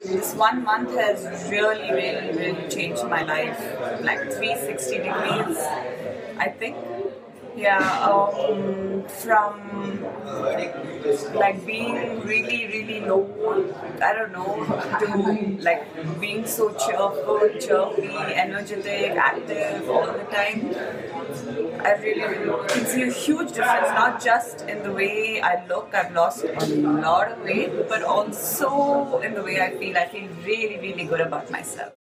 This 1 month has really changed my life, like 360 degrees, I think. Yeah, from like being really low, I don't know, to like being so cheerful, chirpy, energetic, active all the time. I really can see a huge difference, not just in the way I look. I've lost a lot of weight, but also in the way I feel. I feel really good about myself.